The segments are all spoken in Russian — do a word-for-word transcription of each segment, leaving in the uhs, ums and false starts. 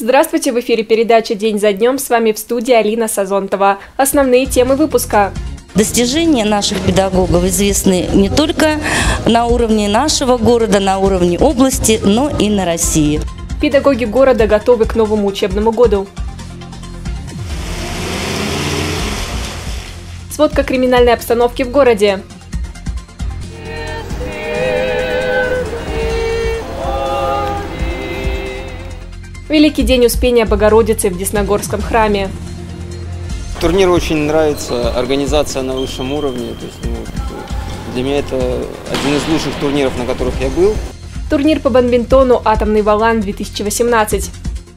Здравствуйте, в эфире передача «День за днем». С вами в студии Алина Сазонтова. Основные темы выпуска. Достижения наших педагогов известны не только на уровне нашего города, на уровне области, но и на России. Педагоги города готовы к новому учебному году. Сводка криминальной обстановки в городе. Великий день Успения Богородицы в Десногорском храме. Турнир очень нравится, организация на высшем уровне. То есть, ну, для меня это один из лучших турниров, на которых я был. Турнир по бадминтону «Атомный Валан-две тысячи восемнадцать».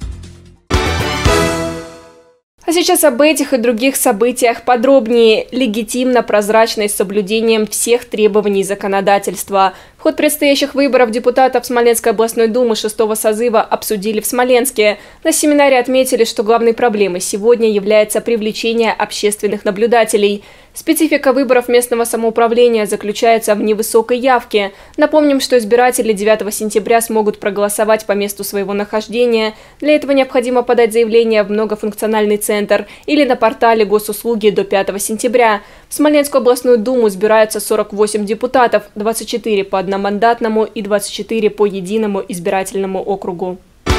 А сейчас об этих и других событиях подробнее, легитимно, прозрачно и с соблюдением всех требований законодательства. Ход предстоящих выборов депутатов Смоленской областной думы шестого созыва обсудили в Смоленске. На семинаре отметили, что главной проблемой сегодня является привлечение общественных наблюдателей. Специфика выборов местного самоуправления заключается в невысокой явке. Напомним, что избиратели девятого сентября смогут проголосовать по месту своего нахождения. Для этого необходимо подать заявление в многофункциональный центр или на портале госуслуги до пятого сентября. В Смоленскую областную думу избираются сорок восемь депутатов, двадцать четыре по одномандатному и двадцать четыре по единому избирательному округу.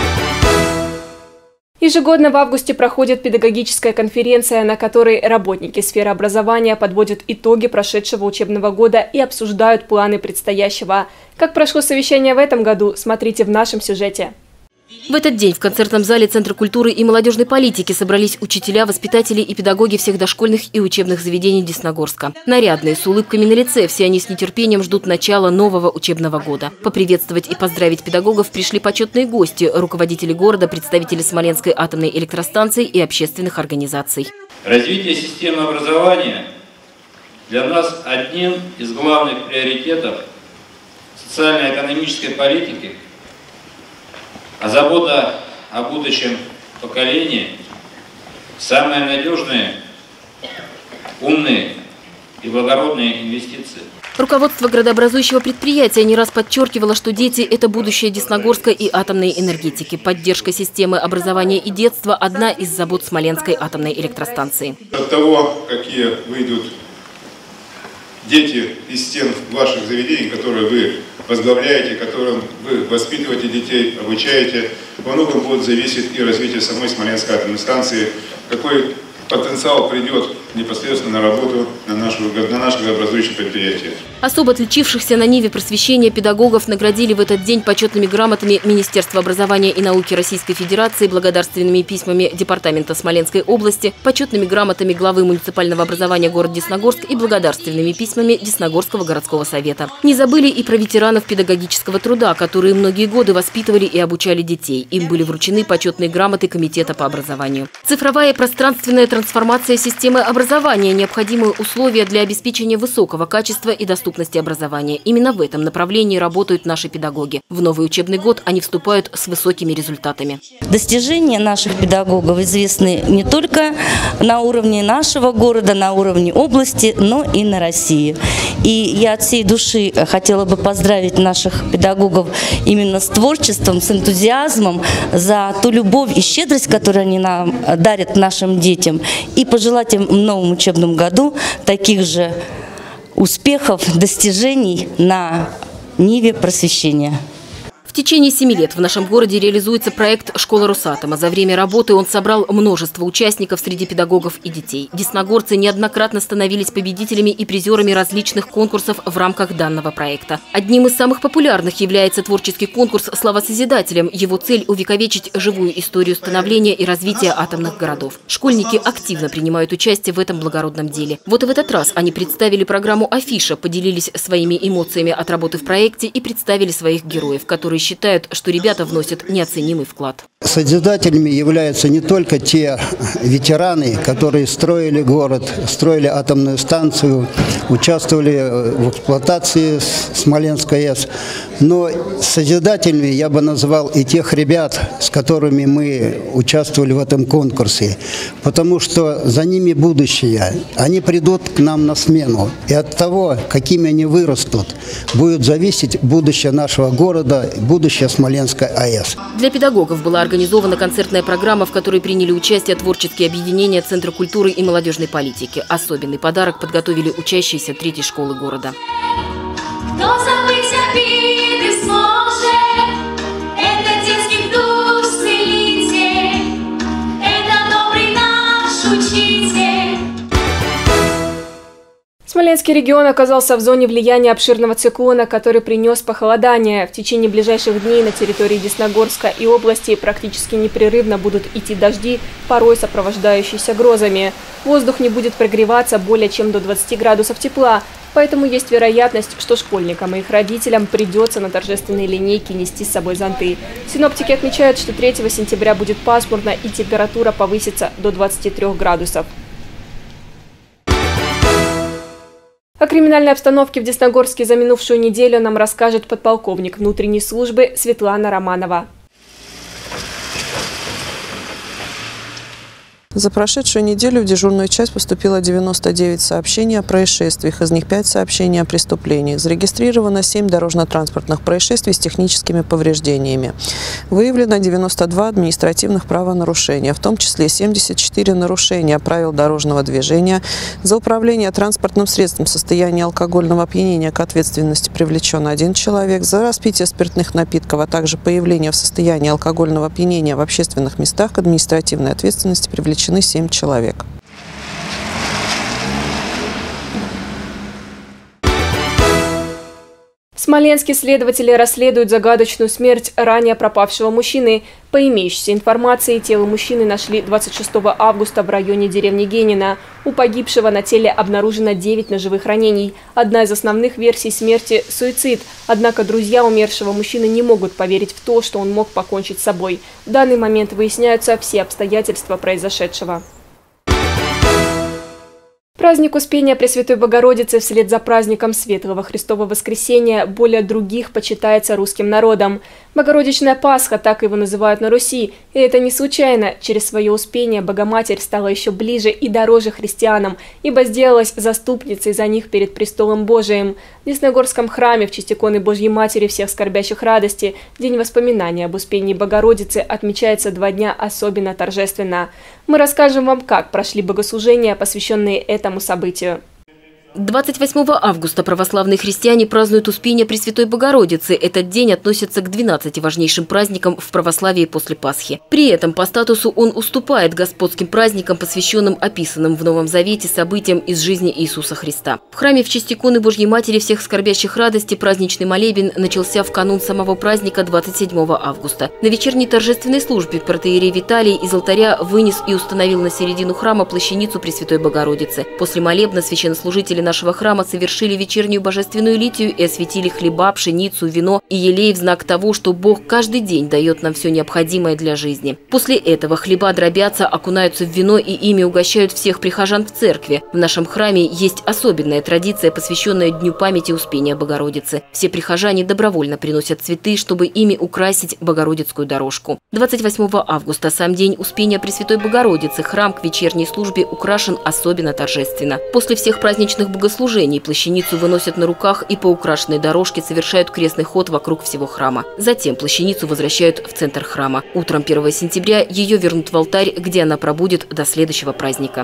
Ежегодно в августе проходит педагогическая конференция, на которой работники сферы образования подводят итоги прошедшего учебного года и обсуждают планы предстоящего. Как прошло совещание в этом году, смотрите в нашем сюжете. В этот день в концертном зале Центра культуры и молодежной политики собрались учителя, воспитатели и педагоги всех дошкольных и учебных заведений Десногорска. Нарядные, с улыбками на лице, все они с нетерпением ждут начала нового учебного года. Поприветствовать и поздравить педагогов пришли почетные гости, руководители города, представители Смоленской атомной электростанции и общественных организаций. Развитие системы образования для нас одним из главных приоритетов социально-экономической политики. А забота о будущем поколении – самые надежные, умные и благородные инвестиции. Руководство градообразующего предприятия не раз подчеркивало, что дети – это будущее Десногорска и атомной энергетики. Поддержка системы образования и детства – одна из забот Смоленской атомной электростанции. От того, какие выйдут дети из стен ваших заведений, которые вы возглавляете, которым вы воспитываете детей, обучаете, во многом будет зависеть и развитие самой Смоленской атомной станции, какой потенциал придет непосредственно на работу на, нашу, на наше образующее предприятие. Особо отличившихся на ниве просвещения педагогов наградили в этот день почетными грамотами Министерства образования и науки Российской Федерации, благодарственными письмами Департамента Смоленской области, почетными грамотами главы муниципального образования города Десногорск и благодарственными письмами Десногорского городского совета. Не забыли и про ветеранов педагогического труда, которые многие годы воспитывали и обучали детей. Им были вручены почетные грамоты Комитета по образованию. Цифровая и пространственная трансформация системы образования – необходимые условия для обеспечения высокого качества и доступности образования. Именно в этом направлении работают наши педагоги. В новый учебный год они вступают с высокими результатами. Достижения наших педагогов известны не только на уровне нашего города, на уровне области, но и на России. И я от всей души хотела бы поздравить наших педагогов именно с творчеством, с энтузиазмом, за ту любовь и щедрость, которую они нам дарят нашим детям, и пожелать им в новом учебном году таких же успехов, достижений на ниве просвещения. В течение семи лет в нашем городе реализуется проект «Школа Росатома». За время работы он собрал множество участников среди педагогов и детей. Десногорцы неоднократно становились победителями и призерами различных конкурсов в рамках данного проекта. Одним из самых популярных является творческий конкурс «Слава Созидателям». Его цель – увековечить живую историю становления и развития атомных городов. Школьники активно принимают участие в этом благородном деле. Вот и в этот раз они представили программу «Афиша», поделились своими эмоциями от работы в проекте и представили своих героев, которые считают, что ребята вносят неоценимый вклад. Созидателями являются не только те ветераны, которые строили город, строили атомную станцию, участвовали в эксплуатации Смоленской АЭС, но созидателями я бы назвал и тех ребят, с которыми мы участвовали в этом конкурсе, потому что за ними будущее. Они придут к нам на смену, и от того, какими они вырастут, будет зависеть будущее нашего города, будущее Смоленской АЭС. Для педагогов была организована концертная программа, в которой приняли участие творческие объединения Центра культуры и молодежной политики. Особенный подарок подготовили учащиеся третьей школы города. Кто забыть обиды сможет, это детских душ целитель, это добрый наш учитель. Смоленский регион оказался в зоне влияния обширного циклона, который принес похолодание. В течение ближайших дней на территории Десногорска и области практически непрерывно будут идти дожди, порой сопровождающиеся грозами. Воздух не будет прогреваться более чем до двадцати градусов тепла, поэтому есть вероятность, что школьникам и их родителям придется на торжественные линейки нести с собой зонты. Синоптики отмечают, что третьего сентября будет пасмурно и температура повысится до двадцати трёх градусов. О криминальной обстановке в Десногорске за минувшую неделю нам расскажет подполковник внутренней службы Светлана Романова. За прошедшую неделю в дежурную часть поступило девяносто девять сообщений о происшествиях, из них пять сообщений о преступлениях. Зарегистрировано семь дорожно-транспортных происшествий с техническими повреждениями. Выявлено девяносто два административных правонарушения, в том числе семьдесят четыре нарушения правил дорожного движения. За управление транспортным средством в состоянии алкогольного опьянения к ответственности привлечен один человек. За распитие спиртных напитков, а также появление в состоянии алкогольного опьянения в общественных местах к административной ответственности привлечен семь человек. Смоленские следователи расследуют загадочную смерть ранее пропавшего мужчины. По имеющейся информации, тело мужчины нашли двадцать шестого августа в районе деревни Генина. У погибшего на теле обнаружено девять ножевых ранений. Одна из основных версий смерти – суицид. Однако друзья умершего мужчины не могут поверить в то, что он мог покончить с собой. В данный момент выясняются все обстоятельства произошедшего. Праздник Успения Пресвятой Богородицы вслед за праздником Светлого Христова Воскресения более других почитается русским народом. Богородичная Пасха, так его называют на Руси. И это не случайно. Через свое Успение Богоматерь стала еще ближе и дороже христианам, ибо сделалась заступницей за них перед престолом Божиим. В Десногорском храме в честь иконы Божьей Матери всех скорбящих радости День воспоминания об Успении Богородицы отмечается два дня особенно торжественно. Мы расскажем вам, как прошли богослужения, посвященные этому событию. двадцать восьмого августа православные христиане празднуют Успение Пресвятой Богородицы. Этот день относится к двенадцати важнейшим праздникам в православии после Пасхи. При этом по статусу он уступает господским праздникам, посвященным описанным в Новом Завете событиям из жизни Иисуса Христа. В храме в честь иконы Божьей Матери всех скорбящих радости праздничный молебен начался в канун самого праздника двадцать седьмого августа. На вечерней торжественной службе протоиерей Виталий из алтаря вынес и установил на середину храма плащаницу Пресвятой Богородицы. После молебна священнослужители нашего храма совершили вечернюю божественную литию и осветили хлеба, пшеницу, вино и елей в знак того, что Бог каждый день дает нам все необходимое для жизни. После этого хлеба дробятся, окунаются в вино и ими угощают всех прихожан в церкви. В нашем храме есть особенная традиция, посвященная Дню памяти Успения Богородицы. Все прихожане добровольно приносят цветы, чтобы ими украсить Богородицкую дорожку. двадцать восьмого августа, сам день Успения Пресвятой Богородицы, храм к вечерней службе украшен особенно торжественно. После всех праздничных богослужений плащаницу выносят на руках и по украшенной дорожке совершают крестный ход вокруг всего храма. Затем плащаницу возвращают в центр храма. Утром первого сентября ее вернут в алтарь, где она пробудет до следующего праздника.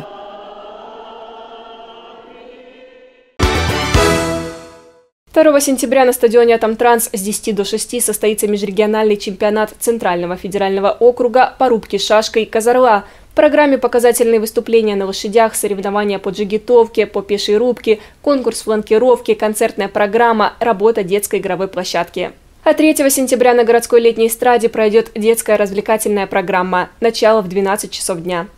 второго сентября на стадионе «Атомтранс» с десяти до шести состоится межрегиональный чемпионат Центрального федерального округа по рубке шашкой «Козорла». В программе показательные выступления на лошадях, соревнования по джигитовке, по пешей рубке, конкурс фланкировки, концертная программа, работа детской игровой площадки. А третьего сентября на городской летней эстраде пройдет детская развлекательная программа. Начало в двенадцать часов дня.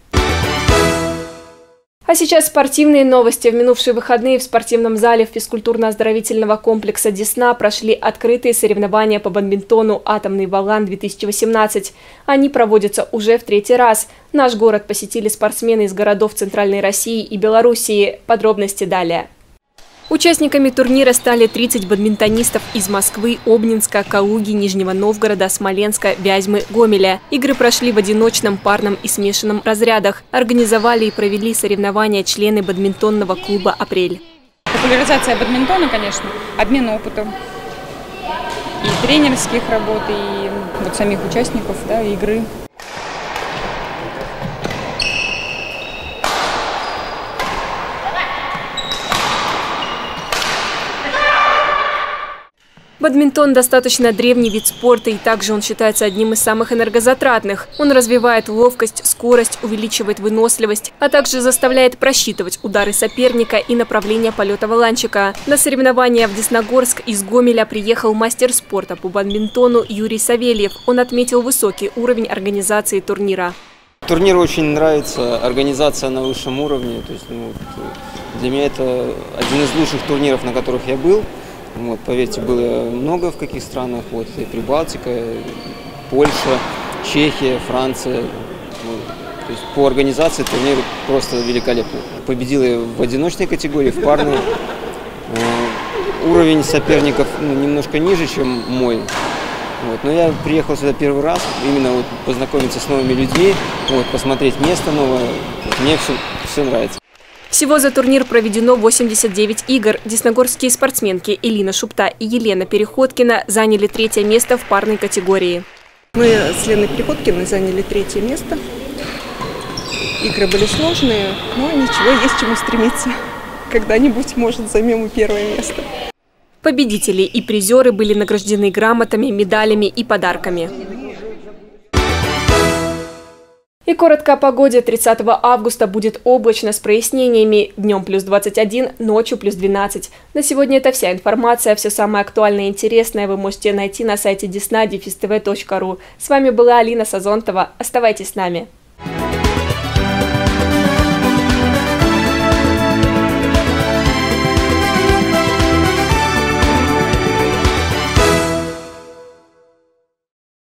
А сейчас спортивные новости. В минувшие выходные в спортивном зале физкультурно-оздоровительного комплекса «Десна» прошли открытые соревнования по бадминтону «Атомный Волан-две тысячи восемнадцать». Они проводятся уже в третий раз. Наш город посетили спортсмены из городов Центральной России и Белоруссии. Подробности далее. Участниками турнира стали тридцать бадминтонистов из Москвы, Обнинска, Калуги, Нижнего Новгорода, Смоленска, Вязьмы, Гомеля. Игры прошли в одиночном, парном и смешанном разрядах. Организовали и провели соревнования члены бадминтонного клуба «Апрель». Популяризация бадминтона, конечно, обмен опытом. и тренерских работ, и вот самих участников, да, игры. Бадминтон достаточно древний вид спорта, и также он считается одним из самых энергозатратных. Он развивает ловкость, скорость, увеличивает выносливость, а также заставляет просчитывать удары соперника и направление полета валанчика. На соревнования в Десногорск из Гомеля приехал мастер спорта по бадминтону Юрий Савельев. Он отметил высокий уровень организации турнира. Турнир очень нравится, организация на высшем уровне. То есть, ну, для меня это один из лучших турниров, на которых я был. Вот, поверьте, было много в каких странах, вот, и Прибалтика, Польша, Чехия, Франция. Вот. То есть по организации турнир просто великолепный. Победил я в одиночной категории, в парной. Э, уровень соперников, ну, немножко ниже, чем мой. Вот. Но я приехал сюда первый раз, именно вот познакомиться с новыми людьми, вот, посмотреть место новое. Вот, мне все, все нравится. Всего за турнир проведено восемьдесят девять игр. Десногорские спортсменки Элина Шупта и Елена Переходкина заняли третье место в парной категории. Мы с Леной Переходкиной заняли третье место. Игры были сложные, но ничего, есть к чему стремиться. Когда-нибудь, может, займем и первое место. Победители и призеры были награждены грамотами, медалями и подарками. И коротко о погоде. тридцатого августа будет облачно с прояснениями. Днем плюс двадцать один, ночью плюс двенадцать. На сегодня это вся информация. Все самое актуальное и интересное вы можете найти на сайте десна точка тв точка ру. С вами была Алина Сазонтова. Оставайтесь с нами.